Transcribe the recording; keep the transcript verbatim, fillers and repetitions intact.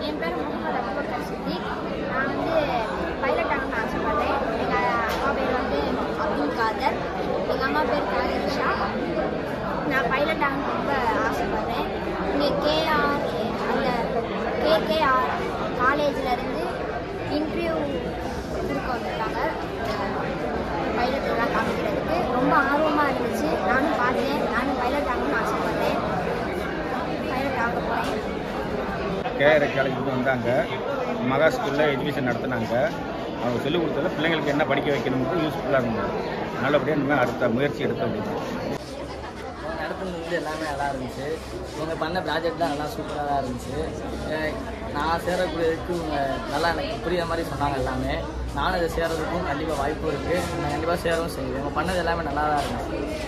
என் பேர் முகமது அபுபக்கர் சித்திக். நான் வந்து பைலட் ஆகணும்னு ஆசைப்பட்றேன். எங்கள் அப்பா பேர் வந்து அப்துல் காதர், எங்கள் அம்மா பேர் காலிஷா. நான் பைலட் ஆகணும்னு ரொம்ப ஆசைப்பட்றேன். இங்கே கேஆர் அந்த கேகேஆர் காலேஜிலேருந்து இன்டர்வியூ கொடுக்க வந்திருக்காங்க. பைலட் எல்லாம் காமிக்கிறதுக்கு ரொம்ப ஆர்வமாக இருந்துச்சு. நானும் பார்த்தேன். நானும் பைலட் ஆகணும்னு ஆசைப்பட்றேன். பைலட் ஆக போகிறேன். கேஆர் காலேஜுக்கு வந்தாங்க. மகா ஸ்கூலில் எஜுகேஷன் நடத்தினாங்க. அவங்க சொல்லிக் கொடுத்தது பிள்ளைங்களுக்கு என்ன படிக்க வைக்கணும்னு யூஸ்ஃபுல்லாக இருந்தது. நல்லபடியாக இனிமேல் அடுத்த முயற்சி எடுக்க முடியும். நடத்துனது வந்து எல்லாமே நல்லா இருந்துச்சு. இவங்க பண்ண ப்ராஜெக்ட்லாம் நல்லா சூப்பராக தான் இருந்துச்சு. நான் சேரக்கூடியதுக்கு இவங்க நல்லா எனக்கு புரியுற மாதிரி சொன்னாங்க எல்லாமே. நானும் இதை சேர்றதுக்கும் கண்டிப்பாக வாய்ப்பு இருக்குது. நான் கண்டிப்பாக சேரவும் செய்வேன். இவங்க பண்ணது எல்லாமே நல்லா தான் இருந்துச்சு.